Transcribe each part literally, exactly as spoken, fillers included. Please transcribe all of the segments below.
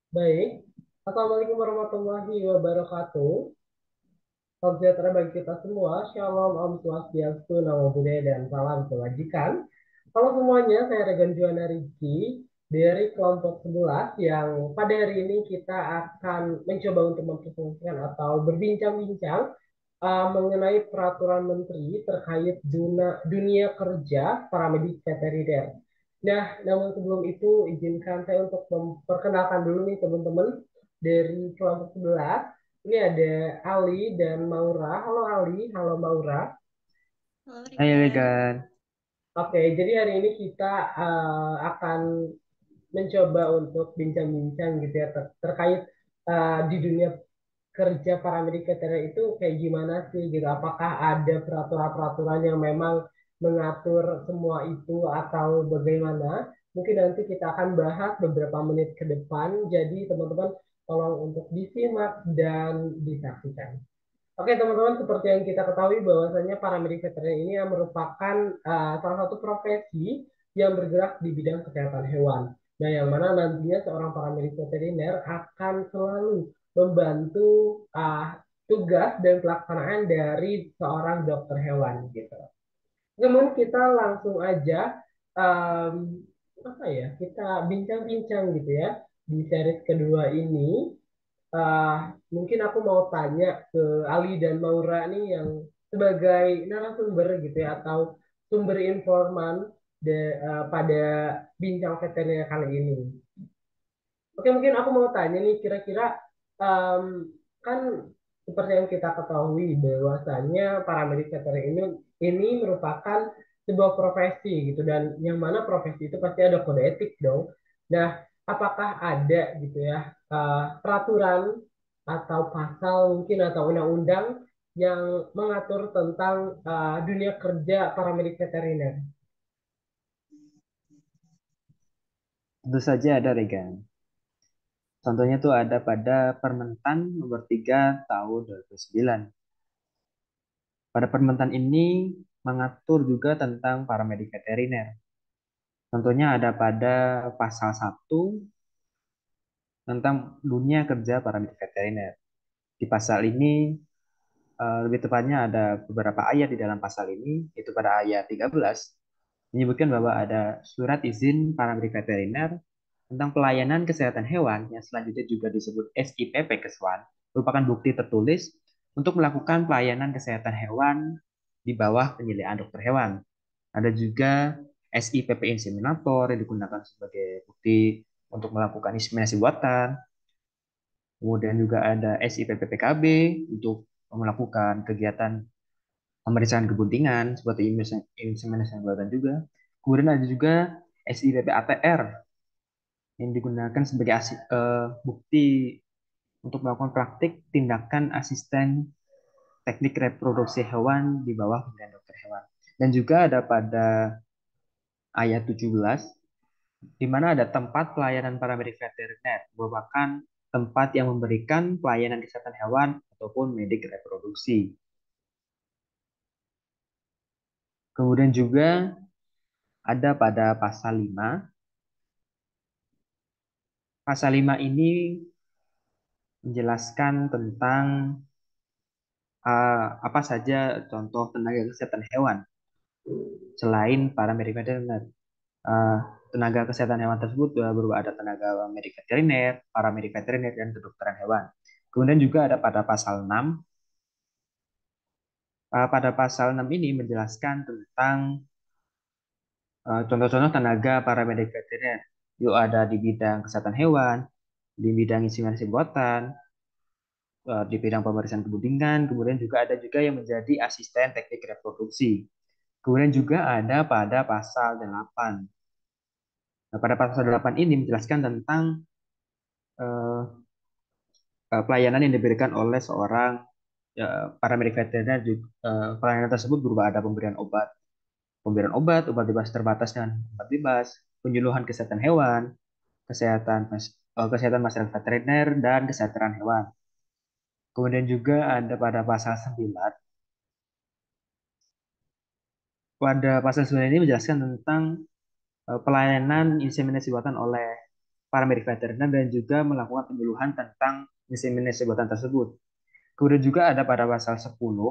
Baik. Assalamualaikum warahmatullahi wabarakatuh. Salam sejahtera bagi kita semua. Shalom, Om Swastiastu, Namo Buddhaya, dan salam kebajikan. Halo semuanya, saya Regan Juwana Rizky dari kelompok sebelas yang pada hari ini kita akan mencoba untuk mempresentasikan atau berbincang-bincang uh, mengenai peraturan menteri terkait dunia, dunia kerja paramedik veteriner. Nah, namun sebelum itu izinkan saya untuk memperkenalkan dulu nih teman-teman dari kelompok sebelas. Ini ada Ali dan Maura. Halo Ali, halo Maura. Halo Hai Regan. Regan, Oke, jadi hari ini kita uh, akan mencoba untuk bincang-bincang gitu ya ter- terkait uh, di dunia kerja paramedik veteriner itu kayak gimana sih gitu? Apakah ada peraturan-peraturan yang memang mengatur semua itu atau bagaimana? Mungkin nanti kita akan bahas beberapa menit ke depan. Jadi teman-teman tolong untuk disimak dan disaksikan. Oke teman-teman, seperti yang kita ketahui bahwasanya paramedik veteriner ini merupakan uh, salah satu profesi yang bergerak di bidang kesehatan hewan. Nah, yang mana nantinya seorang paramedik veteriner akan selalu membantu uh, tugas dan pelaksanaan dari seorang dokter hewan gitu. Namun kita langsung aja um, apa ya kita bincang-bincang gitu ya di series kedua ini. Ah, mungkin aku mau tanya ke Ali dan Maura nih yang sebagai narasumber gitu ya atau sumber informan de- eh, pada bincang veteriner kali ini. Oke, mungkin aku mau tanya nih kira-kira em, kan seperti yang kita ketahui bahwasanya paramedik veteriner ini ini merupakan sebuah profesi gitu dan yang mana profesi itu pasti ada kode etik dong. Nah, apakah ada gitu ya eh, peraturan atau pasal mungkin atau undang-undang yang mengatur tentang eh, dunia kerja paramedik veteriner? tentu saja ada Regan. Contohnya tuh ada pada Permentan nomor tiga tahun dua ribu sembilan. Pada Permentan ini mengatur juga tentang paramedik veteriner. Contohnya ada pada pasal satu tentang dunia kerja paramedik veteriner. Di pasal ini eh, lebih tepatnya ada beberapa ayat di dalam pasal ini, yaitu pada ayat tiga belas menyebutkan bahwa ada surat izin paramedik veteriner tentang pelayanan kesehatan hewan yang selanjutnya juga disebut S I P P Keswan merupakan bukti tertulis untuk melakukan pelayanan kesehatan hewan di bawah penilaian dokter hewan. Ada juga S I P P inseminator yang digunakan sebagai bukti untuk melakukan inseminasi buatan. Kemudian juga ada S I P P P K B untuk melakukan kegiatan pemeriksaan kebuntingan seperti inseminasi buatan juga. Kemudian ada juga S I P P A T R yang digunakan sebagai asi- eh, bukti untuk melakukan praktik tindakan asisten teknik reproduksi hewan di bawah pimpinan dokter hewan. Dan juga ada pada ayat tujuh belas, di mana ada tempat pelayanan paramedik veteriner, merupakan tempat yang memberikan pelayanan kesehatan hewan ataupun medik reproduksi. Kemudian juga ada pada pasal lima. Pasal lima ini menjelaskan tentang uh, apa saja contoh tenaga kesehatan hewan selain paramedik veteriner. Uh, Tenaga kesehatan hewan tersebut uh, berupa ada tenaga medik veteriner, paramedik veteriner, dan kedokteran hewan. Kemudian juga ada pada pasal enam. Uh, pada pasal enam ini menjelaskan tentang uh, contoh-contoh tenaga paramedik veteriner. Yuk ada di bidang kesehatan hewan, di bidang inseminasi buatan, uh, di bidang pemeriksaan kebuntingan, kemudian juga ada juga yang menjadi asisten teknik reproduksi. Kemudian juga ada pada pasal delapan. Nah, pada pasal delapan ini menjelaskan tentang uh, uh, pelayanan yang diberikan oleh seorang uh, paramedik veteriner. Uh, pelayanan tersebut berupa ada pemberian obat, pemberian obat, obat bebas terbatas dan obat bebas, penyuluhan kesehatan hewan, kesehatan uh, kesehatan masyarakat veteriner dan kesehatan hewan. Kemudian juga ada pada pasal sembilan. Pada pasal sembilan ini menjelaskan tentang uh, pelayanan inseminasi buatan oleh paramedik veteriner dan juga melakukan penyuluhan tentang inseminasi buatan tersebut. Kemudian juga ada pada pasal sepuluh,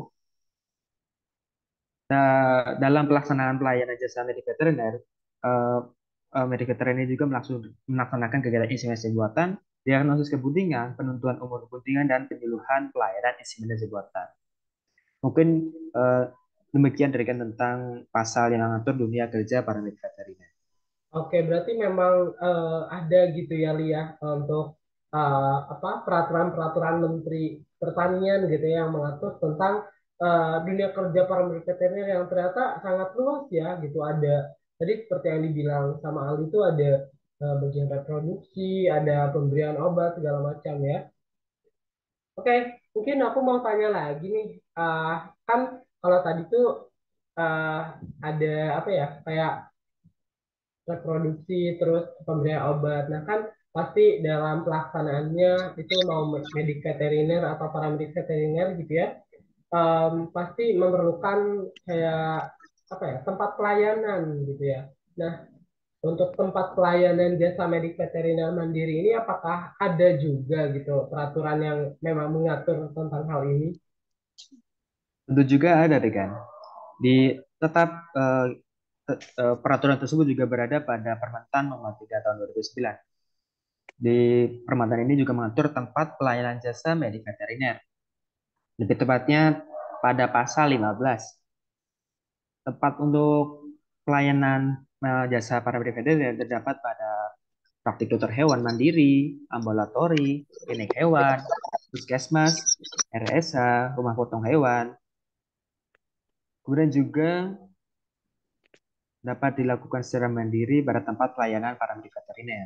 da- dalam pelaksanaan pelayanan jasa medik veteriner, eh, eh, medik veteriner juga melaksanakan, melaksanakan kegiatan inseminasi buatan, diagnosis kepentingan, penentuan umur kepentingan, dan penyuluhan pelayanan inseminasi buatan. Mungkin eh, demikian dari kan tentang pasal yang mengatur dunia kerja para medik veteriner. Oke, berarti memang eh, ada gitu ya Lia untuk eh, apa peraturan-peraturan Menteri Pertanian gitu ya yang mengatur tentang eh, dunia kerja para veteriner yang ternyata sangat luas ya gitu. Ada tadi seperti yang dibilang sama Ali itu ada eh, bagian reproduksi, ada pemberian obat segala macam ya. Oke, mungkin aku mau tanya lagi nih. Ah, kan kalau tadi tuh ah, ada apa ya kayak reproduksi terus pemberian obat. Nah kan pasti dalam pelaksanaannya itu mau medik veteriner atau paramedik veteriner gitu ya, em, pasti memerlukan kayak apa ya tempat pelayanan gitu ya. Nah untuk tempat pelayanan jasa medik veteriner mandiri ini apakah ada juga gitu peraturan yang memang mengatur tentang hal ini? Tentu juga ada deh kan. Di tetap eh, te- eh, peraturan tersebut juga berada pada Permentan Nomor tiga Tahun dua ribu sembilan. Di Permentan ini juga mengatur tempat pelayanan jasa medik veteriner. Lebih tepatnya pada pasal lima belas. Tempat untuk pelayanan eh, jasa para medik veteriner terdapat pada praktik dokter hewan mandiri, ambulatori, klinik hewan, puskesmas, R S H, rumah potong hewan. Kemudian juga dapat dilakukan secara mandiri pada tempat pelayanan paramedik veteriner.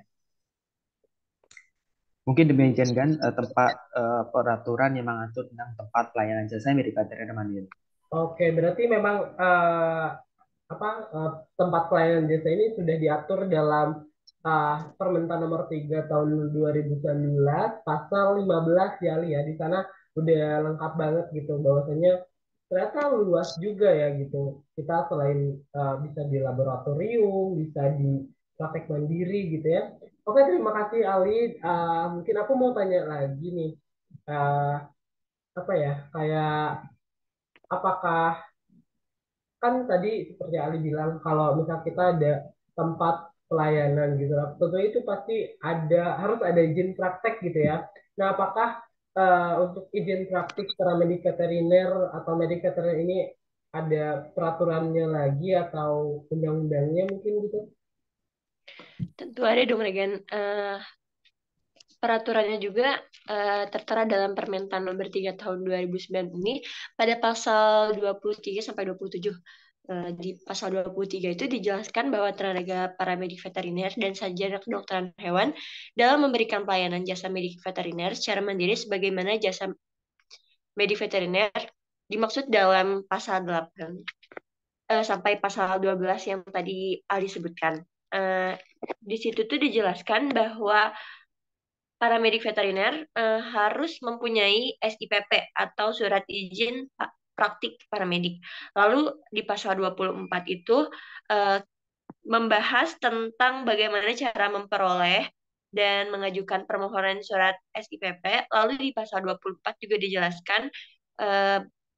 Mungkin demikian kan eh, tempat eh, peraturan yang mengatur tentang tempat pelayanan jasa medik veteriner mandiri. Oke, berarti memang eh, apa eh, tempat pelayanan jasa ini sudah diatur dalam eh, Permentan Nomor tiga Tahun dua ribu sembilan belas pasal lima belas ya Li ya. Di sana udah lengkap banget gitu bahwasanya ternyata luas juga ya gitu. Kita selain eh, bisa di laboratorium, bisa di praktek mandiri gitu ya. Oke, terima kasih Ali. Eh, mungkin aku mau tanya lagi nih. Eh, apa ya? Kayak apakah kan tadi seperti Ali bilang kalau misal kita ada tempat pelayanan gitu lah, tentunya itu pasti ada harus ada izin praktek gitu ya. Nah, apakah eh, untuk izin praktik secara medik veteriner atau medik veteriner ini ada peraturannya lagi atau undang-undangnya mungkin gitu? Tentu ada dong, Regan. Eh, peraturannya juga eh, tertera dalam Permentan Nomor tiga Tahun dua ribu sembilan ini pada pasal dua puluh tiga sampai dua puluh tujuh. Eh, di pasal dua puluh tiga itu dijelaskan bahwa tenaga paramedik veteriner dan sarjana kedokteran hewan dalam memberikan pelayanan jasa medik veteriner secara mandiri sebagaimana jasa medik veteriner dimaksud dalam pasal delapan eh, sampai pasal dua belas yang tadi Ali sebutkan. Eh, di situ tuh dijelaskan bahwa paramedik veteriner eh, harus mempunyai S I P P atau surat izin praktik paramedik. Lalu di pasal dua puluh empat itu eh, membahas tentang bagaimana cara memperoleh dan mengajukan permohonan surat S I P P. Lalu di pasal dua puluh empat juga dijelaskan eh,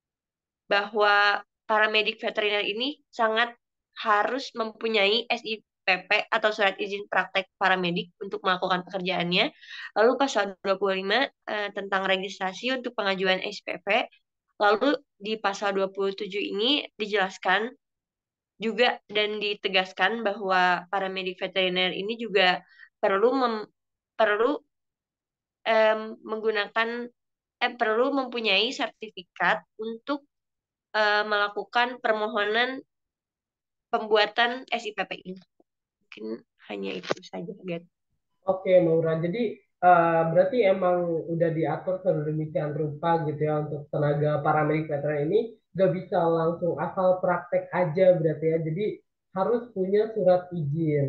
bahwa paramedik veteriner ini sangat harus mempunyai S I P P atau surat izin praktek paramedik untuk melakukan pekerjaannya. Lalu pasal dua puluh lima eh, tentang registrasi untuk pengajuan S I P P. Lalu di pasal dua puluh tujuh ini dijelaskan juga dan ditegaskan bahwa paramedik veteriner ini juga perlu mem, perlu em, menggunakan eh, perlu mempunyai sertifikat untuk eh, melakukan permohonan pembuatan S I P P ini. Mungkin hanya itu saja, Gan. Oke, Maura. Jadi eh, berarti emang udah diatur sedemikian rupa gitu ya untuk tenaga paramedik veteran ini gak bisa langsung asal praktek aja berarti ya. Jadi harus punya surat izin.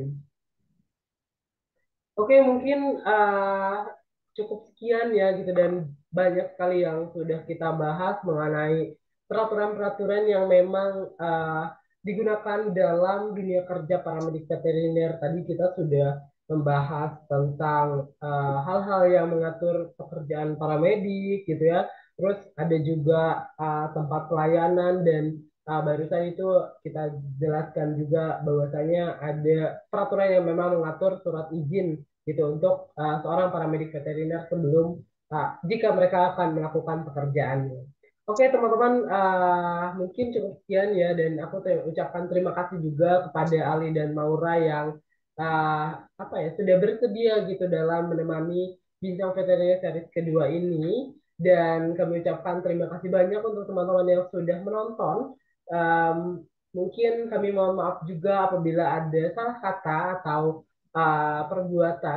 Oke, mungkin eh, cukup sekian ya gitu dan banyak sekali yang sudah kita bahas mengenai peraturan-peraturan yang memang eh, digunakan dalam dunia kerja paramedik veteriner. Tadi kita sudah membahas tentang eh, hal-hal yang mengatur pekerjaan para medik gitu ya. Terus ada juga eh, tempat pelayanan dan eh, barusan itu kita jelaskan juga bahwasanya ada peraturan yang memang mengatur surat izin gitu untuk eh, seorang paramedik veteriner sebelum eh, jika mereka akan melakukan pekerjaannya. Oke teman-teman, eh, mungkin cukup sekian ya dan aku te- ucapkan terima kasih juga kepada Ali dan Maura yang eh, apa ya sudah bersedia gitu dalam menemani Bincang Veteriner Series kedua ini dan kami ucapkan terima kasih banyak untuk teman-teman yang sudah menonton. Em, Mungkin kami mohon maaf juga apabila ada salah kata atau eh, perbuatan.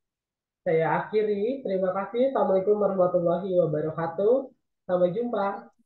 Saya akhiri. Terima kasih. Assalamualaikum warahmatullahi wabarakatuh. Sampai jumpa.